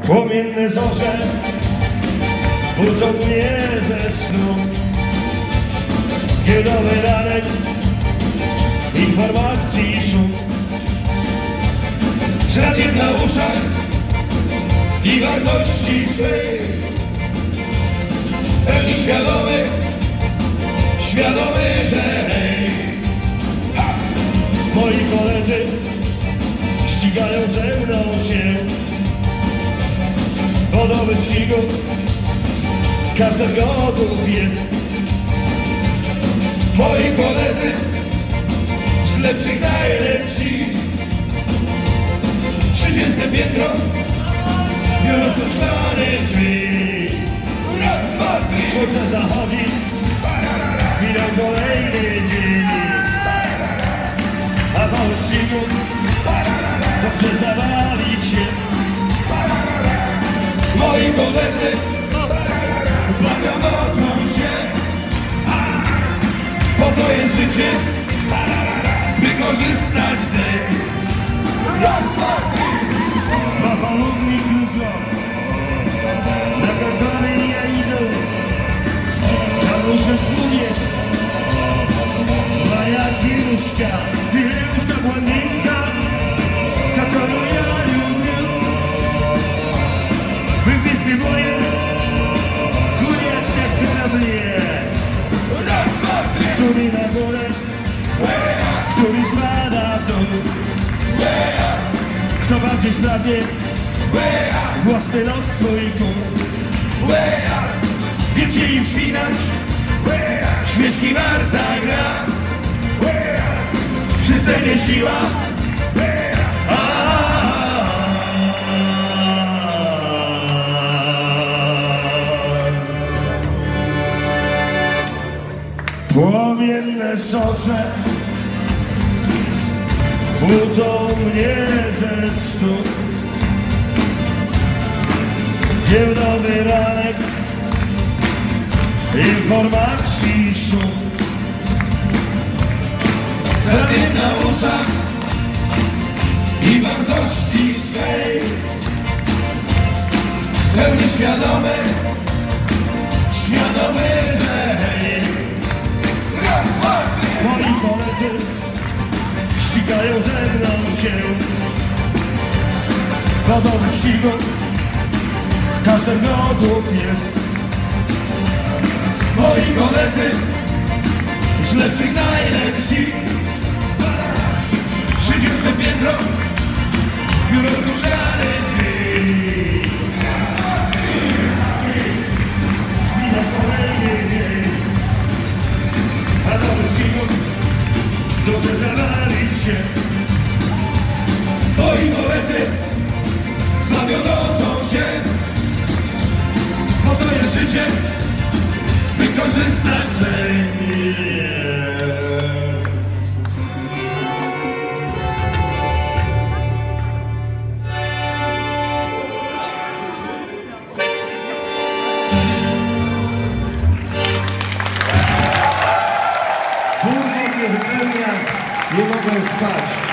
Płomienne zorze budzą mnie ze snu. Giełdowy ranek informacji szum. Z radiem na uszach i wartości swej, w pełni świadomy, że hej. Moi koledzy ścigają ze mną się, bo do wyścigu każdy gotów jest. Moi koledzy z lepszych najlepsi, 30 piętro, biuro do szklanych drzwi. Raz, dwa, trzy. Słońce zachodzi, minął kolejny dzień, a po wyścigu dobrze zabawić się. Moi koledzy bawią nocą się, po to jest życie, wykorzystać z niej. Raz, dwa, trzy. Papalony krózło, na kartony ja idę, karuszek płynie, moja kieruszka, kieruszka błędnika, которую я люблю. Мы вместе воем, гудят как корабли. Раз, два, три. Który na górę, który spada w dół. Kto bardziej sprawnie własny los swój kół. Więc się im wspinać, świeczki warta gra. Przy scenie siła, płomienne zorze budzą mnie ze snu. Giełdowy ranek informacji szum. Z radiem na uszach i wartości swej, w pełni świadomy, że hej. Raz, dwa, trzy. Moi koledzy ścigają ze mną się, bo do wyścigu każdy gotów jest. Moi koledzy z lepszych najlepsi, 30 piętro, biuro do szklanych drzwi. Minął kolejny dzień, a do wyścigu dobrze zabawić się. Moi koledzy bawią nocą się, po to jest życie, wykorzystać ze mnie. Burger mnie wypełnia, nie mogę spać.